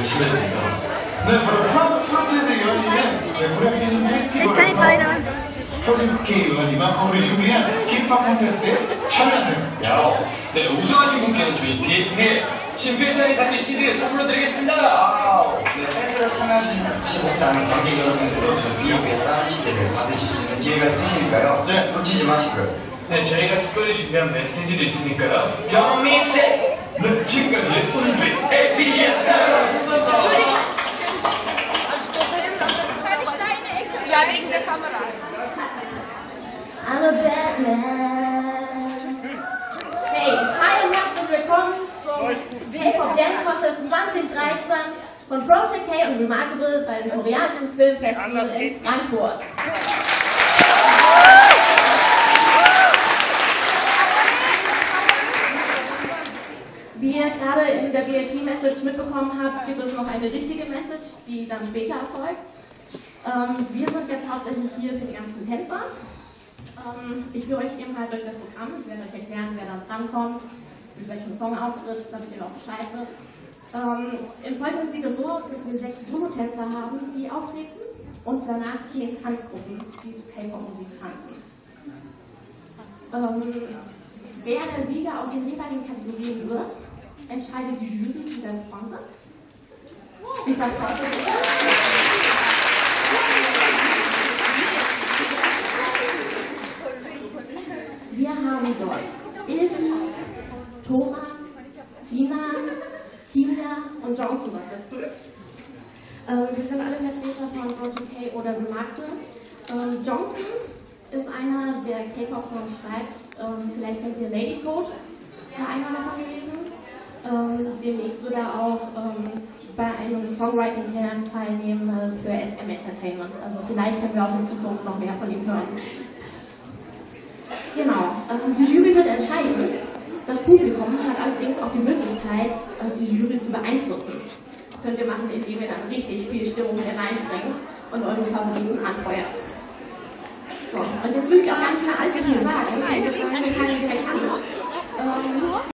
열심히 해야 됩니다. 네, 바로 프론트에서 의원님은 고려케이는 페스티벌에서 프로듀스K 의원님과 우리 준비한 힙합 콘테스트에 참여하세요. 네, 우승하신 분께는 저희 BF의 신필사인 단지 CD 선물로 드리겠습니다. 네, 팬스를 참여하지 못한 관객 여러분들도 저희 BF의 사인 CD를 받으실 수 있는 기회가 있으시니까요. 네, 놓치지 마시고요. 네, 저희가 특별히 준비한 메시지도 있으니까요. Don't miss it! 네, 지금까지 우리 ABS! Ja, wegen der Kamera. I'm a bad man. Hey, hi und herzlich willkommen zum K-Pop Dance Contest 2013 von Project K und Remarkable beim koreanischen Filmfestival in Frankfurt. Wie ihr gerade in der BLT-Message mitbekommen habt, gibt es noch eine richtige Message, die dann später erfolgt. Wir sind jetzt hauptsächlich hier für die ganzen Tänzer. Ich führe euch eben halt durch das Programm. Ich werde euch erklären, wer dann drankommt, mit welchem Song auftritt, damit ihr auch Bescheid wisst. Im Folgenden sieht es so aus, dass wir 6 Solo-Tänzer haben, die auftreten und danach 10 Tanzgruppen, die zu K-Pop-Musik tanzen. Wer der Sieger aus den jeweiligen Kategorien wird, entscheidet die Jury, die dann sponsert. Ich sage wir haben dort Ilse, Thomas, Gina, Kinga und Johnson was dazu. Wir sind alle Vertreter von Project K oder Remarkable. Johnson ist einer, der K-Pop-Songs schreibt. Vielleicht kennt ihr Ladies Code, war einer davon gewesen. Demnächst wird er auch bei einem Songwriting-Camp teilnehmen für SM Entertainment. Also vielleicht können wir auch in Zukunft noch mehr von ihm hören. Genau, die Jury wird entscheiden. Das Publikum hat allerdings auch die Möglichkeit, die Jury zu beeinflussen. Das könnt ihr machen, indem ihr dann richtig viel Stimmung hier reinbringt und eure Favoriten anfeuert. So, und jetzt will ich auch gar nicht mehr allzu viel sagen. Also fangen wir direkt an.